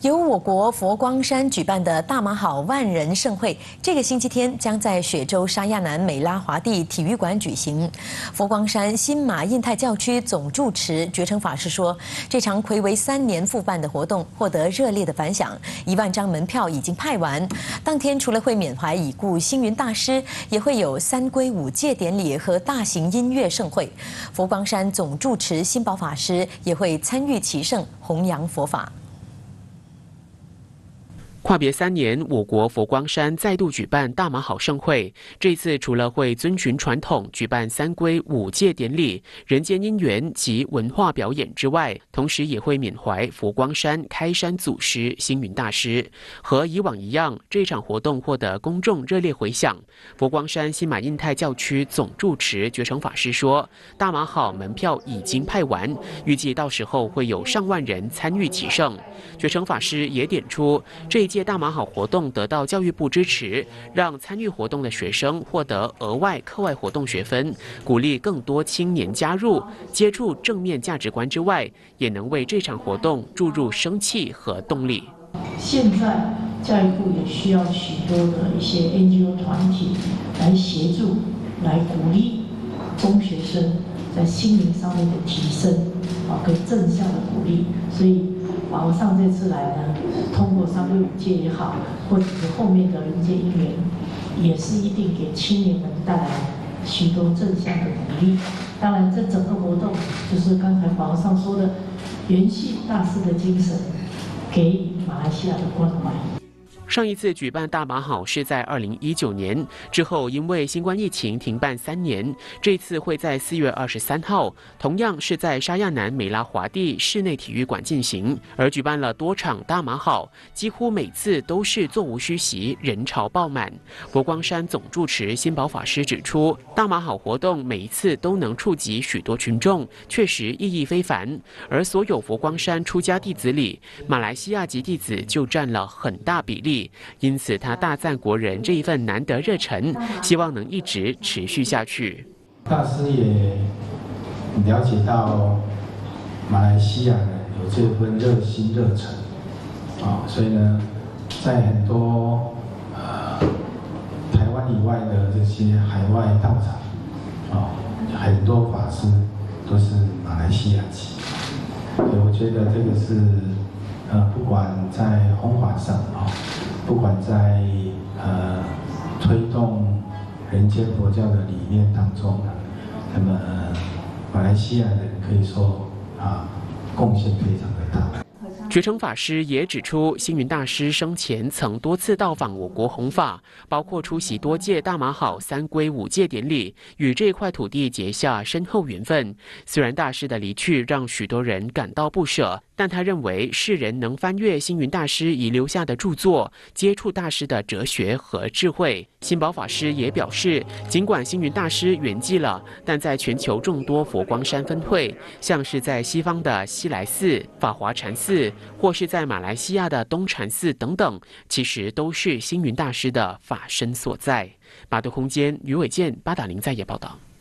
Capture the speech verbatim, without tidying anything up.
由我国佛光山举办的大马好万人盛会，这个星期天将在雪州沙亚南美拉华地体育馆举行。佛光山新马印太教区总住持觉诚法师说，这场睽违三年复办的活动获得热烈的反响，一万张门票已经派完。当天除了会缅怀已故星云大师，也会有三皈五戒典礼和大型音乐盛会。佛光山总住持心保法师也会参与其盛，弘扬佛法。 跨别三年，我国佛光山再度举办大马好盛会。这次除了会遵循传统举办三皈五戒典礼、人间姻缘及文化表演之外，同时也会缅怀佛光山开山祖师星云大师。和以往一样，这场活动获得公众热烈回响。佛光山新马印太教区总住持觉诚法师说，大马好门票已经派完，预计到时候会有上万人参与其盛。觉诚法师也点出，这一届大马好活动得到教育部支持，让参与活动的学生获得额外课外活动学分，鼓励更多青年加入，接触正面价值观之外，也能为这场活动注入生气和动力。 现在教育部也需要许多的一些 N G O 团体来协助，来鼓励中学生在心灵上面的提升，啊，跟正向的鼓励，所以。 法王上这次来呢，通过三皈五戒也好，或者是后面的人间姻缘，也是一定给青年们带来许多正向的鼓励。当然，这整个活动就是刚才法王上说的，延续大师的精神，给予马来西亚的关怀。 上一次举办大马好是在二零一九年，之后因为新冠疫情停办三年。这次会在四月二十三号，同样是在沙亚南美拉华地室内体育馆进行。而举办了多场大马好，几乎每次都是座无虚席，人潮爆满。佛光山总住持心保法师指出，大马好活动每一次都能触及许多群众，确实意义非凡。而所有佛光山出家弟子里，马来西亚籍弟子就占了很大比例。 因此，他大赞国人这一份难得热忱，希望能一直持续下去。 大师也了解到马来西亚人有这份热心热忱啊，所以呢，在很多呃台湾以外的这些海外道场啊，很多法师都是马来西亚籍，所以我觉得这个是呃，不管在弘法上啊。 不管在呃推动人间佛教的理念当中，那么马来西亚人可以说啊贡献非常的大。 觉诚法师也指出，星云大师生前曾多次到访我国弘法，包括出席多届大马好三皈五戒典礼，与这块土地结下深厚缘分。虽然大师的离去让许多人感到不舍，但他认为世人能翻阅星云大师遗留下的著作，接触大师的哲学和智慧。心保法师也表示，尽管星云大师圆寂了，但在全球众多佛光山分会，像是在西方的西来寺、法华禅寺。 或是在马来西亚的东禅寺等等，其实都是星云大师的法身所在。八度空间，余伟健、八达林在野报道。